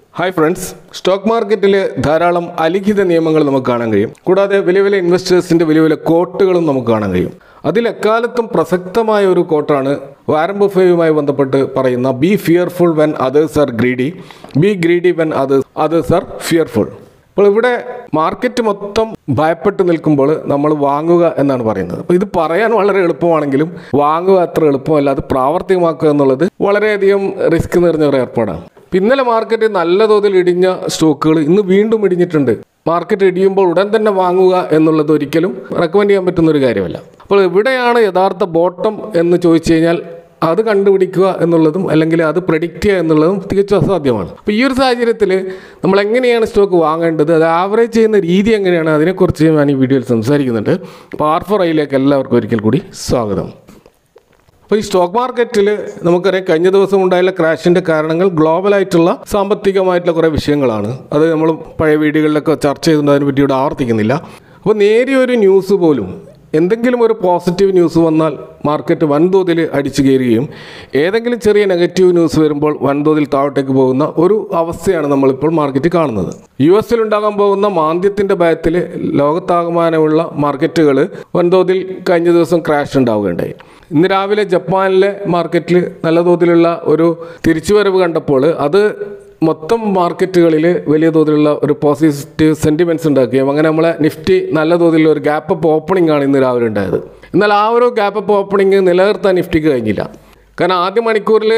Hi friends, stock മാർക്കറ്റിൽ ധാരാളം അലിഖിത നിയമങ്ങൾ നമുക്ക് കാണാൻ കഴിയും. കൂടാതെ വലിയ വലിയ ഇൻവെസ്റ്റേഴ്സിൻ്റെ വലിയ വലിയ കോട്ടുകളും നമുക്ക് കാണാൻ കഴിയും. അതിൽ എക്കാലത്തും പ്രസക്തമായ ഒരു കോട്ടാണ് വാരൻ ബഫേയുമായി ബന്ധപ്പെട്ട് പറയുന്ന be fearful when others are greedy, be greedy when others are fearful. അപ്പോൾ ഇവിടെ മാർക്കറ്റ് മൊത്തം ഭയപ്പെട്ട് നിൽക്കുമ്പോൾ നമ്മൾ വാങ്ങുക എന്നാണ് പറയുന്നത്. അപ്പോൾ ഇത് പറയാൻ വളരെ എളുപ്പമാണെങ്കിലും വാങ്ങുക അത്ര എളുപ്പമല്ല. അത് പ്രാവർത്തികമാക്കുക എന്നുള്ളത് വളരെയധികം റിസ്ക് നിറഞ്ഞ ഒരു ഏർപ്പാടാണ്. ഇന്നലെ മാർക്കറ്റ് നല്ല തോതിൽ ഇടിഞ്ഞ സ്റ്റോക്കുകൾ ഇന്ന് വീണ്ടും ഇടിഞ്ഞിട്ടുണ്ട്. മാർക്കറ്റ് ഇടിയുമ്പോൾ ഉടൻ തന്നെ വാങ്ങുക എന്നുള്ളത് ഒരിക്കലും റെക്കമെൻഡ് ചെയ്യാൻ പറ്റുന്ന ഒരു കാര്യമല്ല. അപ്പോൾ എവിടെയാണ് യഥാർത്ഥ ബോട്ടം എന്ന് ചോദിച്ചു കഴിഞ്ഞാൽ അത് കണ്ടുപിടിക്കുക എന്നുള്ളതും അല്ലെങ്കിൽ അത് പ്രെഡിക്റ്റ് ചെയ്യുക എന്നുള്ളതും തികച്ചും അസാധ്യമാണ്. അപ്പോൾ ഈ ഒരു സാഹചര്യത്തിൽ നമ്മൾ എങ്ങനെയാണ് സ്റ്റോക്ക് വാങ്ങേണ്ടത്, അത് ആവറേജ് ചെയ്യുന്ന രീതി എങ്ങനെയാണ്, അതിനെക്കുറിച്ച് ഞാൻ ഈ വീഡിയോയിൽ സംസാരിക്കുന്നുണ്ട്. അപ്പോൾ R4iലേക്ക് എല്ലാവർക്കും ഒരിക്കൽ കൂടി സ്വാഗതം. അപ്പോൾ ഈ സ്റ്റോക്ക് മാർക്കറ്റിൽ നമുക്കറിയാം, കഴിഞ്ഞ ദിവസം ഉണ്ടായുള്ള ക്രാഷിൻ്റെ കാരണങ്ങൾ ഗ്ലോബലായിട്ടുള്ള സാമ്പത്തികമായിട്ടുള്ള കുറേ വിഷയങ്ങളാണ്. അത് നമ്മൾ പഴയ വീഡിയോകളിലൊക്കെ ചർച്ച ചെയ്തിട്ടുണ്ട്, അതിനെ പറ്റി ഇവിടെ ആവർത്തിക്കുന്നില്ല. അപ്പോൾ നേരിയൊരു ന്യൂസ് പോലും, എന്തെങ്കിലും ഒരു പോസിറ്റീവ് ന്യൂസ് വന്നാൽ മാർക്കറ്റ് വൻതോതിൽ അടിച്ചു കയറുകയും ഏതെങ്കിലും ചെറിയ നെഗറ്റീവ് ന്യൂസ് വരുമ്പോൾ വൻതോതിൽ താഴോട്ടേക്ക് പോകുന്ന ഒരു അവസ്ഥയാണ് നമ്മളിപ്പോൾ മാർക്കറ്റ് കാണുന്നത്. US ഉണ്ടാകാൻ പോകുന്ന മാന്ദ്യത്തിൻ്റെ ഭയത്തിൽ ലോകത്താകമാനമുള്ള മാർക്കറ്റുകൾ വൻതോതിൽ കഴിഞ്ഞ ദിവസം ക്രാഷ് ഉണ്ടാവുകയുണ്ടായി. ഇന്ന് രാവിലെ ജപ്പാനിലെ മാർക്കറ്റിൽ നല്ല തോതിലുള്ള ഒരു തിരിച്ചുവരവ് കണ്ടപ്പോൾ അത് മൊത്തം മാർക്കറ്റുകളിൽ വലിയ തോതിലുള്ള ഒരു പോസിറ്റീവ് സെൻറ്റിമെൻറ്റ്സ് ഉണ്ടാക്കുകയും അങ്ങനെ നമ്മളെ നിഫ്റ്റി നല്ല തോതിലുള്ള ഒരു ഗ്യാപ്പ് അപ്പ് ഓപ്പണിംഗ് ആണ് ഇന്ന് രാവിലെ ഉണ്ടായത്. എന്നാൽ ആ ഒരു ഗ്യാപ്പ് അപ്പ് ഓപ്പണിംഗ് നിലനിർത്താൻ നിഫ്റ്റിക്ക് കഴിഞ്ഞില്ല. കാരണം ആദ്യ മണിക്കൂറിൽ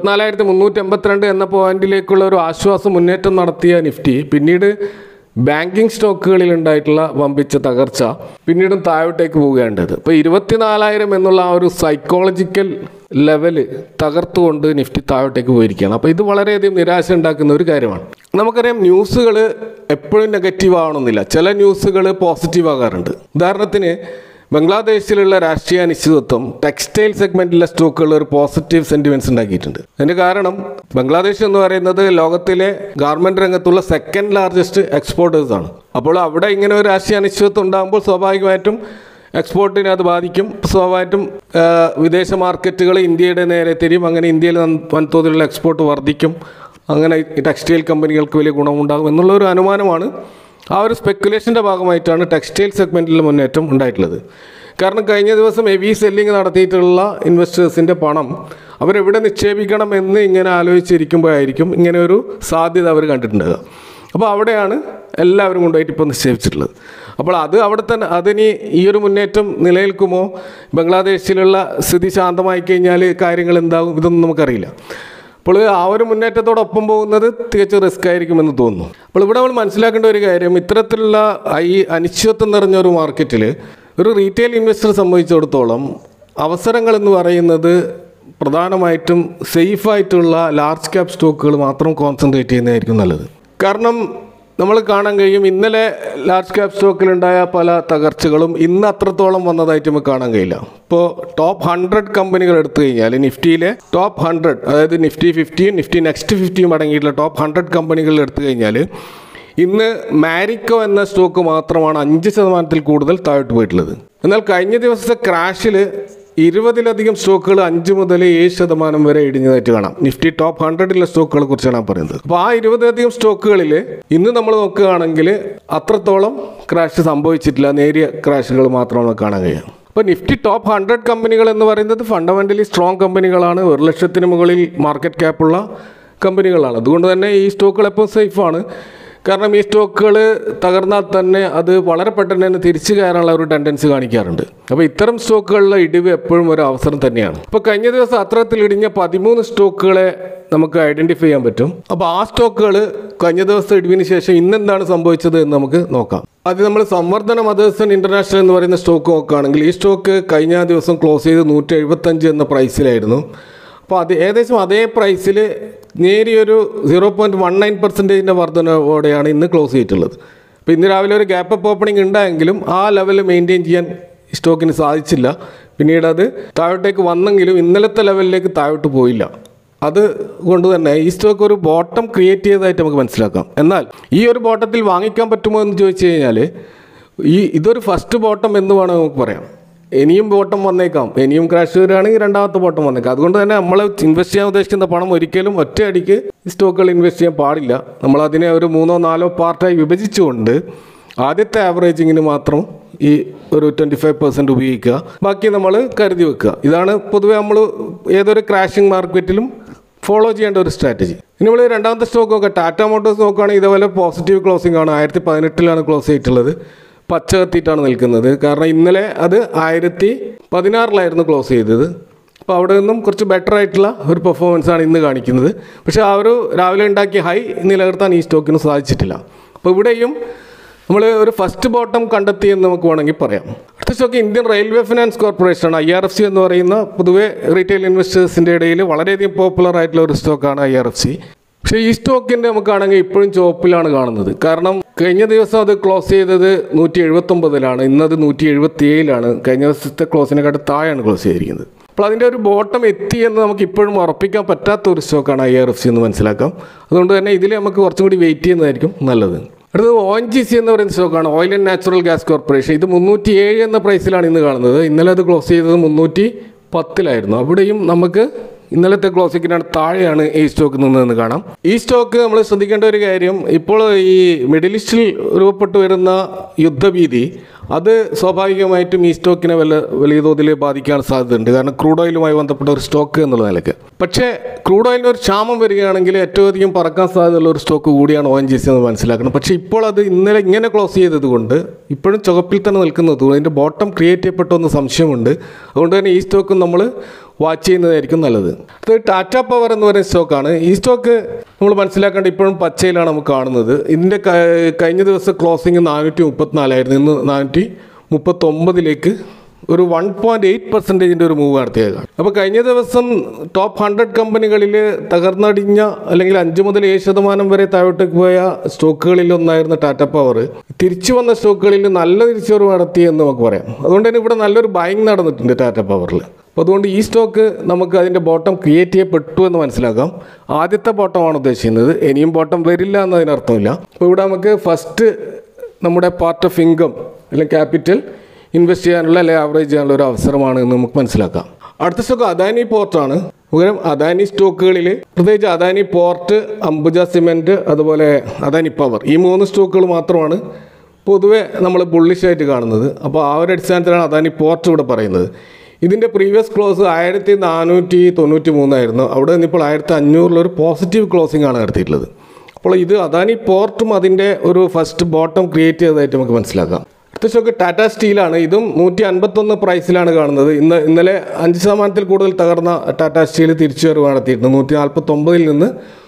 24,382 എന്ന പോയിന്റിലേക്കുള്ള ഒരു ആശ്വാസ മുന്നേറ്റം നടത്തിയ നിഫ്റ്റി പിന്നീട് ബാങ്കിങ് സ്റ്റോക്കുകളിൽ ഉണ്ടായിട്ടുള്ള വമ്പിച്ച തകർച്ച പിന്നീടും താഴോട്ടേക്ക് പോവുകയാണ്ടത്. ഇപ്പോൾ 24,000 എന്നുള്ള ആ ഒരു സൈക്കോളജിക്കൽ ലെവല് തകർത്തുകൊണ്ട് നിഫ്റ്റി താഴോട്ടേക്ക് പോയിരിക്കുകയാണ്. അപ്പോൾ ഇത് വളരെയധികം നിരാശ ഉണ്ടാക്കുന്ന ഒരു കാര്യമാണ്. നമുക്കറിയാം, ന്യൂസുകൾ എപ്പോഴും നെഗറ്റീവ് ആവണമെന്നില്ല. ചില ന്യൂസുകൾ പോസിറ്റീവ് ആകാറുണ്ട്. ഉദാഹരണത്തിന് ബംഗ്ലാദേശിലുള്ള രാഷ്ട്രീയ അനിശ്ചിതത്വം ടെക്സ്റ്റൈൽ സെഗ്മെന്റിലെ സ്റ്റോക്കുകൾ ഒരു പോസിറ്റീവ് സെന്റിമെന്റ്സ് ഉണ്ടാക്കിയിട്ടുണ്ട്. അതിന്റെ കാരണം ബംഗ്ലാദേശ് എന്ന് പറയുന്നത് ലോകത്തിലെ ഗാർമെന്റ് രംഗത്തുള്ള സെക്കൻഡ് ലാർജസ്റ്റ് എക്സ്പോർട്ടേഴ്സ് ആണ്. അപ്പോൾ അവിടെ ഇങ്ങനെ ഒരു രാഷ്ട്രീയ അനിശ്ചിതത്വം ഉണ്ടാകുമ്പോൾ സ്വാഭാവികമായിട്ടും എക്സ്പോർട്ടിനെ അത് ബാധിക്കും. സ്വാഭാവികമായിട്ടും വിദേശ മാർക്കറ്റുകൾ ഇന്ത്യയുടെ നേരെ തിരിയും. അങ്ങനെ ഇന്ത്യയിൽ വൻതോതിലുള്ള എക്സ്പോർട്ട് വർദ്ധിക്കും. അങ്ങനെ ടെക്സ്റ്റൈൽ കമ്പനികൾക്ക് വലിയ ഗുണമുണ്ടാകും എന്നുള്ള ഒരു അനുമാനമാണ്. ആ ഒരു സ്പെക്കുലേഷൻ്റെ ഭാഗമായിട്ടാണ് ടെക്സ്റ്റൈൽ സെഗ്മെൻറ്റിൽ മുന്നേറ്റം ഉണ്ടായിട്ടുള്ളത്. കാരണം കഴിഞ്ഞ ദിവസം ഹെവി സെല്ലിങ് നടത്തിയിട്ടുള്ള ഇൻവെസ്റ്റേഴ്സിൻ്റെ പണം അവരെവിടെ നിക്ഷേപിക്കണം എന്ന് ഇങ്ങനെ ആലോചിച്ചിരിക്കുമ്പോഴായിരിക്കും ഇങ്ങനെ ഒരു സാധ്യത അവർ കണ്ടിട്ടുണ്ടാകുക. അപ്പോൾ അവിടെയാണ് എല്ലാവരും കൊണ്ടുപോയിട്ട് ഇപ്പോൾ നിക്ഷേപിച്ചിട്ടുള്ളത്. അപ്പോൾ അത് അവിടെ തന്നെ അതിനി ഈ ഒരു മുന്നേറ്റം നിലനിൽക്കുമോ, ബംഗ്ലാദേശിലുള്ള സ്ഥിതി ശാന്തമായി കഴിഞ്ഞാൽ കാര്യങ്ങൾ എന്താകും, ഇതൊന്നും നമുക്കറിയില്ല. അപ്പോൾ ആ ഒരു മുന്നേറ്റത്തോടൊപ്പം പോകുന്നത് തികച്ചും റിസ്ക് ആയിരിക്കുമെന്ന് തോന്നുന്നു. അപ്പോൾ ഇവിടെ നമ്മൾ മനസ്സിലാക്കേണ്ട ഒരു കാര്യം, ഇത്തരത്തിലുള്ള ഈ അനിശ്ചിതത്വം നിറഞ്ഞ ഒരു മാർക്കറ്റിൽ ഒരു റീറ്റെയിൽ ഇൻവെസ്റ്റർ സംബന്ധിച്ചിടത്തോളം അവസരങ്ങൾ എന്ന് പറയുന്നത് പ്രധാനമായിട്ടും സേഫായിട്ടുള്ള ലാർജ് ക്യാപ് സ്റ്റോക്കുകൾ മാത്രം കോൺസെൻട്രേറ്റ് ചെയ്യുന്നതായിരിക്കും നല്ലത്. കാരണം നമ്മൾ കാണാൻ കഴിയും, ഇന്നലെ ലാർജ് ക്യാപ് സ്റ്റോക്കിലുണ്ടായ പല തകർച്ചകളും ഇന്ന് അത്രത്തോളം വന്നതായിട്ട് നമുക്ക് കാണാൻ കഴിയില്ല. ഇപ്പോൾ ടോപ്പ് 100 കമ്പനികൾ എടുത്തു കഴിഞ്ഞാൽ നിഫ്റ്റിയിലെ ടോപ്പ് 100, അതായത് നിഫ്റ്റി 50യും നിഫ്റ്റി നെക്സ്റ്റ് 50യും അടങ്ങിയിട്ടുള്ള ടോപ്പ് 100 കമ്പനികൾ എടുത്തു കഴിഞ്ഞാൽ ഇന്ന് മാരിക്കോ എന്ന സ്റ്റോക്ക് മാത്രമാണ് 5% കൂടുതൽ താഴോട്ട് പോയിട്ടുള്ളത്. എന്നാൽ കഴിഞ്ഞ ദിവസത്തെ ക്രാഷിൽ 20ലധികം സ്റ്റോക്കുകൾ 5 മുതൽ 7% വരെ ഇടിഞ്ഞതായിട്ട് കാണാം. നിഫ്റ്റി ടോപ്പ് 100ലെ സ്റ്റോക്കുകളെ കുറിച്ചാണ് ഞാൻ പറയുന്നത്. അപ്പോൾ ആ 20ലധികം സ്റ്റോക്കുകളിൽ ഇന്ന് നമ്മൾ നോക്കുകയാണെങ്കിൽ അത്രത്തോളം ക്രാഷ് സംഭവിച്ചിട്ടില്ല. നേരിയ ക്രാഷുകൾ മാത്രമാണ് കാണാൻ കഴിയുക. അപ്പോൾ നിഫ്റ്റി ടോപ്പ് 100 കമ്പനികൾ എന്ന് പറയുന്നത് ഫണ്ടമെൻ്റലി സ്ട്രോങ് കമ്പനികളാണ്. 1,00,000-ന് മുകളിൽ മാർക്കറ്റ് ക്യാപ്പുള്ള കമ്പനികളാണ്. അതുകൊണ്ട് തന്നെ ഈ സ്റ്റോക്കുകൾ എപ്പോൾ സേഫാണ്. കാരണം ഈ സ്റ്റോക്കുകൾ തകർന്നാൽ തന്നെ അത് വളരെ പെട്ടെന്ന് തന്നെ തിരിച്ചു കയറാനുള്ള ഒരു ടെൻഡൻസി കാണിക്കാറുണ്ട്. അപ്പോൾ ഇത്തരം സ്റ്റോക്കുകളിലെ ഇടിവ് എപ്പോഴും ഒരു അവസരം തന്നെയാണ്. അപ്പോൾ കഴിഞ്ഞ ദിവസം അത്തരത്തിൽ ഇടിഞ്ഞ 13 സ്റ്റോക്കുകളെ നമുക്ക് ഐഡൻറ്റിഫൈ ചെയ്യാൻ പറ്റും. അപ്പോൾ ആ സ്റ്റോക്കുകൾ കഴിഞ്ഞ ദിവസം ഇടിവിന് ശേഷം ഇന്നെന്താണ് സംഭവിച്ചത് എന്ന് നമുക്ക് നോക്കാം. അത് നമ്മൾ സംവർദ്ധന മദേഴ്സൺ ഇൻ്റർനാഷണൽ എന്ന് പറയുന്ന സ്റ്റോക്ക് നോക്കുകയാണെങ്കിൽ ഈ സ്റ്റോക്ക് കഴിഞ്ഞ ദിവസം ക്ലോസ് ചെയ്ത് 175 എന്ന പ്രൈസിലായിരുന്നു. അപ്പോൾ അത് ഏകദേശം അതേ പ്രൈസിൽ നേരിയൊരു 0.19% വർധനയോടെയാണ് ഇന്ന് ക്ലോസ് ചെയ്തിട്ടുള്ളത്. അപ്പോൾ ഇന്ന് രാവിലെ ഒരു ഗ്യാപ്പ് അപ്പ് ഓപ്പണിംഗ് ഉണ്ടായെങ്കിലും ആ ലെവൽ മെയിൻറ്റെയിൻ ചെയ്യാൻ സ്റ്റോക്കിന് സാധിച്ചില്ല. പിന്നീട് അത് താഴോട്ടേക്ക് വന്നെങ്കിലും ഇന്നലത്തെ ലെവലിലേക്ക് താഴോട്ട് പോയില്ല. അതുകൊണ്ട് തന്നെ ഈ സ്റ്റോക്ക് ഒരു ബോട്ടം ക്രിയേറ്റ് ചെയ്തതായിട്ട് നമുക്ക് മനസ്സിലാക്കാം. എന്നാൽ ഈ ഒരു ബോട്ടത്തിൽ വാങ്ങിക്കാൻ പറ്റുമോ എന്ന് ചോദിച്ചു കഴിഞ്ഞാൽ ഇതൊരു ഫസ്റ്റ് ബോട്ടം എന്ന് വേണം നമുക്ക് പറയാം. ഇനിയും ബോട്ടം വന്നേക്കാം, ഇനിയും ക്രാഷ് വരികയാണെങ്കിൽ രണ്ടാമത്തെ ബോട്ടം വന്നേക്കാം. അതുകൊണ്ട് തന്നെ നമ്മൾ ഇൻവെസ്റ്റ് ചെയ്യാൻ ഉദ്ദേശിക്കുന്ന പണം ഒരിക്കലും ഒറ്റയടിക്ക് ഈ സ്റ്റോക്കുകൾ ഇൻവെസ്റ്റ് ചെയ്യാൻ പാടില്ല. നമ്മളതിനെ ഒരു 3-4 പാർട്ടായി വിഭജിച്ചുകൊണ്ട് ആദ്യത്തെ ആവറേജിങ്ങിന് മാത്രം ഈ ഒരു 25% ഉപയോഗിക്കുക, ബാക്കി നമ്മൾ കരുതി വെക്കുക. ഇതാണ് പൊതുവെ നമ്മൾ ഏതൊരു ക്രാഷിംഗ് മാർക്കറ്റിലും ഫോളോ ചെയ്യേണ്ട ഒരു സ്ട്രാറ്റജി. ഇനി നമ്മൾ രണ്ടാമത്തെ സ്റ്റോക്ക് നോക്കുക. ടാറ്റ മോട്ടോഴ്സ് നോക്കുകയാണെങ്കിൽ ഇതേപോലെ പോസിറ്റീവ് ക്ലോസിംഗ് ആണ്. 2018 ക്ലോസ് ചെയ്തിട്ടുള്ളത്. പച്ച കത്തിയിട്ടാണ് നിൽക്കുന്നത്. കാരണം ഇന്നലെ അത് 1016 ക്ലോസ് ചെയ്തത്. അപ്പോൾ അവിടെ നിന്നും കുറച്ച് ബെറ്റർ ആയിട്ടുള്ള ഒരു പെർഫോമൻസാണ് ഇന്ന് കാണിക്കുന്നത്. പക്ഷേ ആ ഒരു രാവിലെ ഉണ്ടാക്കിയ ഹൈ നിലനിർത്താൻ ഈ സ്റ്റോക്കിന് സാധിച്ചിട്ടില്ല. അപ്പോൾ ഇവിടെയും നമ്മൾ ഒരു ഫസ്റ്റ് ബോട്ടം കണ്ടെത്തി എന്ന് നമുക്ക് വേണമെങ്കിൽ പറയാം. അടുത്ത സ്റ്റോക്ക് ഇന്ത്യൻ റെയിൽവേ ഫിനാൻസ് കോർപ്പറേഷനാണ്. IRFC എന്ന് പറയുന്ന പൊതുവെ റീറ്റെയിൽ ഇൻവെസ്റ്റേഴ്സിൻ്റെ ഇടയിൽ വളരെയധികം പോപ്പുലർ ആയിട്ടുള്ള ഒരു സ്റ്റോക്കാണ് IRFC. പക്ഷേ ഈ സ്റ്റോക്കിൻ്റെ നമുക്കാണെങ്കിൽ ഇപ്പോഴും ചുവപ്പിലാണ് കാണുന്നത്. കാരണം കഴിഞ്ഞ ദിവസം അത് ക്ലോസ് ചെയ്തത് 179 ഇന്നത് 177. കഴിഞ്ഞ ദിവസത്തെ ക്ലോസിനെക്കാട്ട് താഴെയാണ് ക്ലോസ് ചെയ്തിരിക്കുന്നത്. അപ്പോൾ അതിൻ്റെ ഒരു ബോട്ടം എത്തി എന്ന് നമുക്ക് ഇപ്പോഴും ഉറപ്പിക്കാൻ പറ്റാത്ത ഒരു സ്റ്റോക്കാണ് IRFC എന്ന് മനസ്സിലാക്കാം. അതുകൊണ്ട് തന്നെ ഇതിൽ നമുക്ക് കുറച്ചും കൂടി വെയിറ്റ് ചെയ്യുന്നതായിരിക്കും നല്ലത്. അടുത്തത് ONGC എന്ന് പറയുന്ന സ്റ്റോക്കാണ്, Oil and Natural Gas Corporation. ഇത് 307 എന്ന പ്രൈസിലാണ് ഇന്ന് കാണുന്നത്. ഇന്നലെ അത് ക്ലോസ് ചെയ്തത് 310 അവിടെയും നമുക്ക് ഇന്നലത്തെ ക്ലോസിങ്ങിനാണ് താഴെയാണ് ഈ സ്റ്റോക്ക് നിന്നതെന്ന് കാണാം. ഈ സ്റ്റോക്ക് നമ്മൾ ശ്രദ്ധിക്കേണ്ട ഒരു കാര്യം, ഇപ്പോൾ ഈ മിഡിൽ ഈസ്റ്റിൽ രൂപപ്പെട്ടു വരുന്ന യുദ്ധഭീതി അത് സ്വാഭാവികമായിട്ടും ഈ സ്റ്റോക്കിനെ വലിയ തോതിൽ ബാധിക്കാൻ സാധ്യതയുണ്ട്. കാരണം ക്രൂഡ് ഓയിലുമായി ബന്ധപ്പെട്ട ഒരു സ്റ്റോക്ക് എന്നുള്ള നിലയ്ക്ക്. പക്ഷേ ക്രൂഡ് ഓയിലിന് ഒരു ക്ഷാമം വരികയാണെങ്കിൽ ഏറ്റവും അധികം പറക്കാൻ സാധ്യതയുള്ള ഒരു സ്റ്റോക്ക് കൂടിയാണ് ONGC എന്ന് മനസ്സിലാക്കണം. പക്ഷേ ഇപ്പോൾ അത് ഇന്നലെ ഇങ്ങനെ ക്ലോസ് ചെയ്തത് കൊണ്ട് ഇപ്പോഴും ചുവപ്പിൽ തന്നെ നിൽക്കുന്നത് അതിൻ്റെ ബോട്ടം ക്രിയേറ്റ് ചെയ്യപ്പെട്ടോ എന്ന് സംശയമുണ്ട്. അതുകൊണ്ട് തന്നെ ഈ സ്റ്റോക്കും നമ്മൾ വാച്ച് ചെയ്യുന്നതായിരിക്കും നല്ലത്. അത് ടാറ്റ പവർ എന്ന് പറയുന്ന സ്റ്റോക്കാണ്. ഈ സ്റ്റോക്ക് നമ്മൾ മനസ്സിലാക്കേണ്ട ഇപ്പോഴും പച്ചയിലാണ് നമുക്ക് കാണുന്നത്. ഇതിൻ്റെ കഴിഞ്ഞ ദിവസം ക്ലോസിങ് 434 ഇന്ന് 439 ഒരു 1.8% ഒരു മൂവ് നടത്തിയേക്കാം. അപ്പോൾ കഴിഞ്ഞ ദിവസം ടോപ്പ് 100 കമ്പനികളിൽ തകർന്നടിഞ്ഞ അല്ലെങ്കിൽ 5 മുതൽ 7% വരെ താഴോട്ടേക്ക് പോയ സ്റ്റോക്കുകളിൽ ഒന്നായിരുന്ന ടാറ്റ പവർ തിരിച്ചു വന്ന സ്റ്റോക്കുകളിൽ നല്ല തിരിച്ചുവരവ് നടത്തി എന്ന് നമുക്ക് പറയാം. അതുകൊണ്ട് തന്നെ ഇവിടെ നല്ലൊരു ബൈങ് നടന്നിട്ടുണ്ട് ടാറ്റ പവറിൽ. അപ്പോൾ അതുകൊണ്ട് ഈ സ്റ്റോക്ക് നമുക്ക് അതിൻ്റെ ബോട്ടം ക്രിയേറ്റ് ചെയ്യപ്പെട്ടു എന്ന് മനസ്സിലാക്കാം. ആദ്യത്തെ ബോട്ടമാണ് ഉദ്ദേശിക്കുന്നത്. ഇനിയും ബോട്ടം വരില്ല എന്നതിനർത്ഥമില്ല. അപ്പോൾ ഇവിടെ നമുക്ക് ഫസ്റ്റ് നമ്മുടെ പാർട്ട് ഓഫ് ഇൻകം അല്ലെങ്കിൽ ക്യാപിറ്റൽ ഇൻവെസ്റ്റ് ചെയ്യാനുള്ള അല്ലെങ്കിൽ ആവറേജ് ചെയ്യാനുള്ള ഒരു അവസരമാണ് എന്ന് നമുക്ക് മനസ്സിലാക്കാം. അടുത്ത സ്റ്റോക്ക് അദാനി പോർട്ടാണ്. പകരം അദാനി സ്റ്റോക്കുകളിൽ പ്രത്യേകിച്ച് അദാനി പോർട്ട്, അംബുജ സിമെൻറ്റ്, അതുപോലെ അദാനി പവർ, ഈ 3 സ്റ്റോക്കുകൾ മാത്രമാണ് പൊതുവെ നമ്മൾ ബുള്ളിഷായിട്ട് കാണുന്നത്. അപ്പോൾ ആ ഒരു അടിസ്ഥാനത്തിലാണ് അദാനി പോർട്ട് ഇവിടെ പറയുന്നത്. ഇതിൻ്റെ പ്രീവിയസ് ക്ലോസ് 1493 അവിടെ നിന്നിപ്പോൾ 1500 ഒരു പോസിറ്റീവ് ക്ലോസിംഗ് ആണ് നടത്തിയിട്ടുള്ളത്. അപ്പോൾ ഇത് അദാനി പോർട്ടും അതിൻ്റെ ഒരു ഫസ്റ്റ് ബോട്ടം ക്രിയേറ്റ് ചെയ്തതായിട്ട് നമുക്ക് മനസ്സിലാക്കാം. അടുത്ത സ്റ്റോക്ക് ടാറ്റ സ്റ്റീലാണ്. ഇതും 151 പ്രൈസിലാണ് കാണുന്നത്. ഇന്നലെ 5% കൂടുതൽ തകർന്ന ടാറ്റ സ്റ്റീൽ തിരിച്ചു വരവ് നടത്തിയിട്ടുണ്ട്. 149 നിന്ന്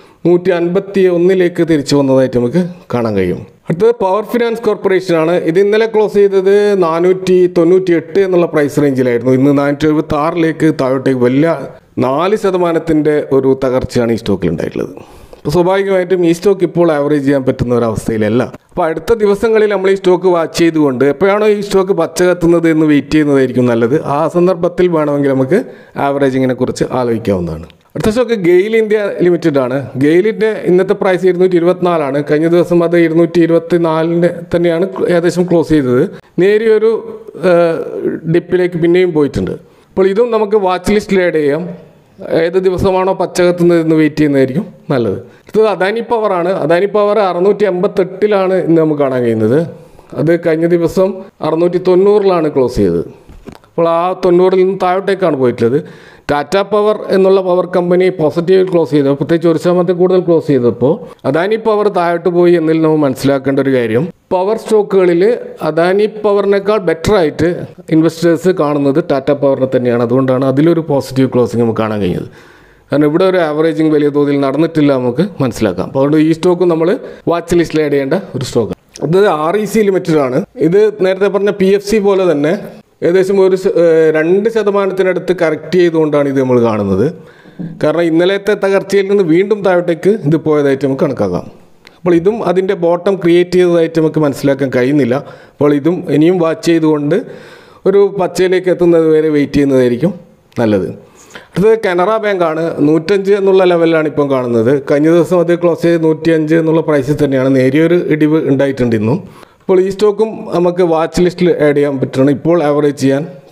151 തിരിച്ചു വന്നതായിട്ട് നമുക്ക് കാണാൻ കഴിയും. അടുത്തത് പവർ ഫിനാൻസ് കോർപ്പറേഷനാണ്. ഇത് ഇന്നലെ ക്ലോസ് ചെയ്തത് 498 എന്നുള്ള പ്രൈസ് റേഞ്ചിലായിരുന്നു. ഇന്ന് 476 താഴോട്ടേക്ക് വലിയ 4% ഒരു തകർച്ചയാണ് ഈ സ്റ്റോക്കിൽ ഉണ്ടായിട്ടുള്ളത്. അപ്പോൾ സ്വാഭാവികമായിട്ടും ഈ സ്റ്റോക്ക് ഇപ്പോൾ ആവറേജ് ചെയ്യാൻ പറ്റുന്ന ഒരവസ്ഥയിലല്ല. അപ്പോൾ അടുത്ത ദിവസങ്ങളിൽ നമ്മൾ ഈ സ്റ്റോക്ക് വാച്ച് ചെയ്തുകൊണ്ട് എപ്പോഴാണോ ഈ സ്റ്റോക്ക് പച്ച കത്തുന്നത് എന്ന് വെയിറ്റ് ചെയ്യുന്നതായിരിക്കും നല്ലത്. ആ സന്ദർഭത്തിൽ വേണമെങ്കിൽ നമുക്ക് ആവറേജിങ്ങിനെ കുറിച്ച് ആലോചിക്കാവുന്നതാണ്. അടുത്ത സ്റ്റോക്ക് ഗെയിൽ ഇന്ത്യ ലിമിറ്റഡ് ആണ്. ഗെയിലിൻ്റെ ഇന്നത്തെ പ്രൈസ് 224 കഴിഞ്ഞ ദിവസം അത് 224 തന്നെയാണ് ഏകദേശം ക്ലോസ് ചെയ്തത്. നേരിയൊരു ഡിപ്പിലേക്ക് പിന്നെയും പോയിട്ടുണ്ട്. അപ്പോൾ ഇതും നമുക്ക് വാച്ച് ലിസ്റ്റിൽ ആഡ് ചെയ്യാം. ഏത് ദിവസമാണോ പച്ചകത്തുന്നതെന്ന് വെയിറ്റ് ചെയ്യുന്നതായിരിക്കും നല്ലത്. അടുത്തത് അദാനി പവറാണ്. അദാനി പവർ 688 ഇന്ന് നമുക്ക് കാണാൻ കഴിയുന്നത്. അത് കഴിഞ്ഞ ദിവസം 690 ക്ലോസ് ചെയ്തത്. അപ്പോൾ ആ 90 നിന്ന് താഴോട്ടേക്കാണ് പോയിട്ടുള്ളത്. ടാറ്റ പവർ എന്നുള്ള പവർ കമ്പനി പോസിറ്റീവ് ക്ലോസ് ചെയ്തപ്പോൾ, പ്രത്യേകിച്ച് 1% കൂടുതൽ ക്ലോസ് ചെയ്തപ്പോൾ അദാനി പവർ താഴോട്ട് പോയി എന്നതിൽ നമ്മൾ മനസ്സിലാക്കേണ്ട ഒരു കാര്യം, പവർ സ്റ്റോക്കുകളിൽ അദാനി പവറിനേക്കാൾ ബെറ്റർ ആയിട്ട് ഇൻവെസ്റ്റേഴ്സ് കാണുന്നത് ടാറ്റ പവറിനെ തന്നെയാണ്. അതുകൊണ്ടാണ് അതിലൊരു പോസിറ്റീവ് ക്ലോസിങ് നമുക്ക് കാണാൻ കഴിഞ്ഞത്. കാരണം ഇവിടെ ഒരു ആവറേജിങ് വലിയ തോതിൽ നടന്നിട്ടില്ല നമുക്ക് മനസ്സിലാക്കാം. അപ്പോൾ അതുകൊണ്ട് ഈ സ്റ്റോക്കും നമ്മൾ വാച്ച് ലിസ്റ്റിൽ ആഡ് ചെയ്യേണ്ട ഒരു സ്റ്റോക്ക്. അത് REC ലിമിറ്റഡ് ആണ്. ഇത് നേരത്തെ പറഞ്ഞ PFC പോലെ തന്നെ ഏകദേശം ഒരു 2% കറക്റ്റ് ചെയ്തുകൊണ്ടാണ് ഇത് നമ്മൾ കാണുന്നത്. കാരണം ഇന്നലത്തെ തകർച്ചയിൽ നിന്ന് വീണ്ടും താഴോട്ടേക്ക് ഇത് പോയതായിട്ട് നമുക്ക് കണക്കാക്കാം. അപ്പോൾ ഇതും അതിൻ്റെ ബോട്ടം ക്രിയേറ്റ് ചെയ്തതായിട്ട് നമുക്ക് മനസ്സിലാക്കാൻ കഴിയുന്നില്ല. അപ്പോൾ ഇതും ഇനിയും വാച്ച് ചെയ്തുകൊണ്ട് ഒരു പച്ചയിലേക്ക് എത്തുന്നത് വരെ വെയിറ്റ് ചെയ്യുന്നതായിരിക്കും നല്ലത്. അടുത്തത് കാനറ ബാങ്കാണ്. 105 എന്നുള്ള ലെവലിലാണ് ഇപ്പം കാണുന്നത്. കഴിഞ്ഞ ദിവസം അത് ക്ലോസ് ചെയ്ത് 105 എന്നുള്ള പ്രൈസിൽ തന്നെയാണ്. നേരിയൊരു ഇടിവ് ഉണ്ടായിട്ടുണ്ട് ഇന്നും. അപ്പോൾ ഈ സ്റ്റോക്കും നമുക്ക് വാച്ച് ലിസ്റ്റിൽ ആഡ് ചെയ്യാൻ പറ്റണം. ഇപ്പോൾ ആവറേജ് ചെയ്യാൻ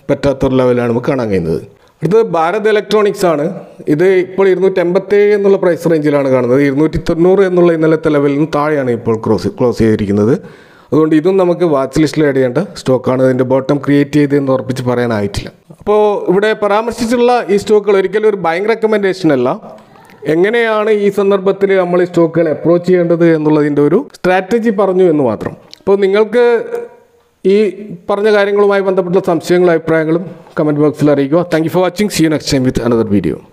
പറ്റാത്തൊരു ലെവലാണ് നമുക്ക് കാണാൻ കഴിയുന്നത്. അടുത്തത് ഭാരത് ഇലക്ട്രോണിക്സ് ആണ്. ഇത് ഇപ്പോൾ 287 എന്നുള്ള പ്രൈസ് റേഞ്ചിലാണ് കാണുന്നത്. 290 എന്നുള്ള ഇന്നലത്തെ ലെവലിൽ നിന്ന് താഴെയാണ് ഇപ്പോൾ ക്ലോസ് ചെയ്തിരിക്കുന്നത്. അതുകൊണ്ട് ഇതും നമുക്ക് വാച്ച് ലിസ്റ്റിൽ ആഡ് ചെയ്യേണ്ട സ്റ്റോക്കാണ്. ഇതിൻ്റെ ബോട്ടം ക്രിയേറ്റ് ചെയ്തതെന്ന് ഉറപ്പിച്ച് പറയാനായിട്ടില്ല. അപ്പോൾ ഇവിടെ പരാമർശിച്ചിട്ടുള്ള ഈ സ്റ്റോക്കുകൾ ഒരിക്കലും ഒരു ബൈങ് റെക്കമെൻഡേഷൻ അല്ല. എങ്ങനെയാണ് ഈ സന്ദർഭത്തിൽ നമ്മൾ ഈ സ്റ്റോക്കുകൾ അപ്രോച്ച് ചെയ്യേണ്ടത് എന്നുള്ളതിൻ്റെ ഒരു സ്ട്രാറ്റജി പറഞ്ഞു എന്ന് മാത്രം. അപ്പോൾ നിങ്ങൾക്ക് ഈ പറഞ്ഞ കാര്യങ്ങളുമായി ബന്ധപ്പെട്ട സംശയങ്ങളും അഭിപ്രായങ്ങളും കമൻറ്റ് ബോക്സിൽ അറിയിക്കുക. Thank you for watching. See you next time with another video.